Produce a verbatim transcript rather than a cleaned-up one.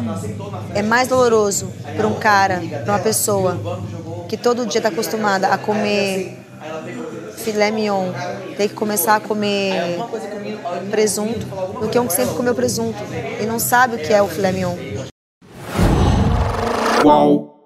é mais doloroso para um cara, para uma pessoa que todo dia está acostumada a comer filé mignon, ter que começar a comer presunto, do que um que sempre comeu presunto e não sabe o que é o filé mignon. Uau!